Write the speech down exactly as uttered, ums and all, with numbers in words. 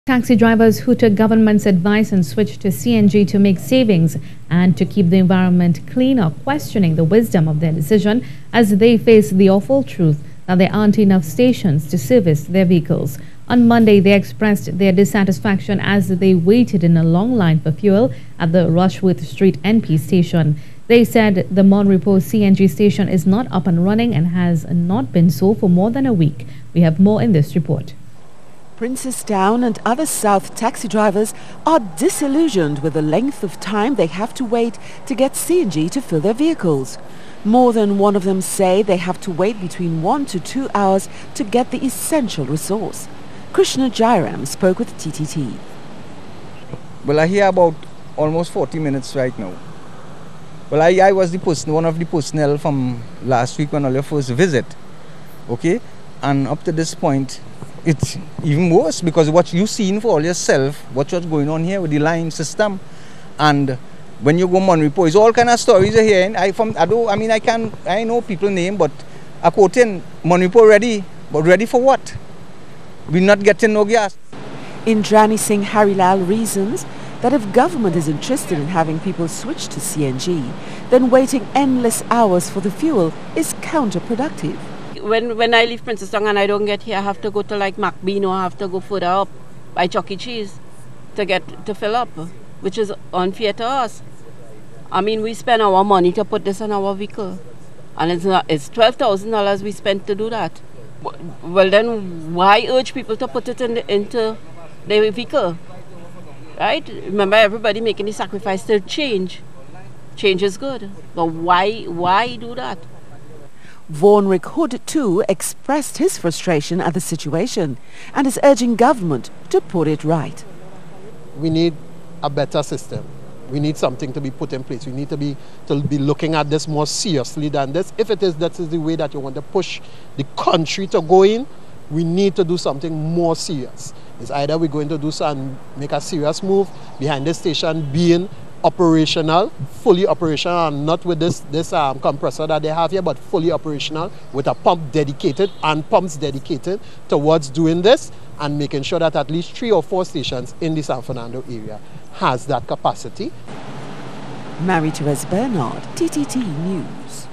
Taxi drivers who took government's advice and switched to C N G to make savings and to keep the environment clean are questioning the wisdom of their decision as they face the awful truth that there aren't enough stations to service their vehicles. On Monday, they expressed their dissatisfaction as they waited in a long line for fuel at the Rushworth Street N P station. They said the Mon Repos C N G station is not up and running and has not been so for more than a week. We have more in this report. Princestown and other South taxi drivers are disillusioned with the length of time they have to wait to get C N G to fill their vehicles. More than one of them say they have to wait between one to two hours to get the essential resource. Krishna Jairam spoke with T T T. Well, I hear about almost forty minutes right now. Well, I, I was the person, one of the personnel from last week when on your first visit, okay? And up to this point, it's even worse because what you've seen for all yourself, what was going on here with the line system, and when you go Mon Repos, it's all kind of stories you're hearing. I from I do I mean I can I know people name, but I quote in Mon Repos ready, but ready for what? We're not getting no gas. Indrani Singh Harilal reasons that if government is interested in having people switch to C N G, then waiting endless hours for the fuel is counterproductive. When when I leave Princestown and I don't get here, I have to go to like Macbean or I have to go further up by Chuck E. Cheese to get to fill up, which is unfair to us. I mean, we spend our money to put this on our vehicle, and it's not, it's twelve thousand dollars we spent to do that. Well, then why urge people to put it in the, into their vehicle, right? Remember, everybody making the sacrifice to change. Change is good, but why why do that? Vaughan Hood too expressed his frustration at the situation and is urging government to put it right. We need a better system. We need something to be put in place. We need to be to be looking at this more seriously than this. If it is that is the way that you want to push the country to go in, we need to do something more serious. It's either we're going to do some make a serious move behind the station being operational, fully operational, and not with this this um, compressor that they have here, but fully operational with a pump dedicated and pumps dedicated towards doing this and making sure that at least three or four stations in the San Fernando area has that capacity. Marie-Therese Bernard, T T T News.